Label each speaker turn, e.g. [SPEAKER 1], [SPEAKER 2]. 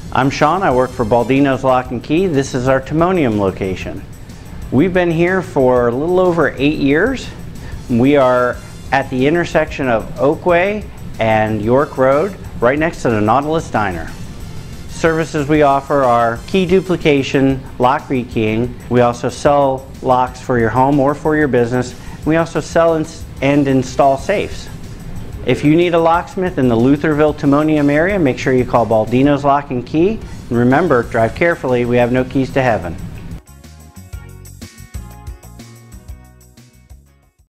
[SPEAKER 1] I'm Sean, I work for Baldino's Lock and Key. This is our Timonium location. We've been here for a little over 8 years. We are at the intersection of Oakway and York Road, right next to the Nautilus Diner. Services we offer are key duplication, lock rekeying. We also sell locks for your home or for your business. We also sell and install safes. If you need a locksmith in the Lutherville Timonium area, make sure you call Baldino's Lock and Key. And remember, drive carefully, we have no keys to heaven.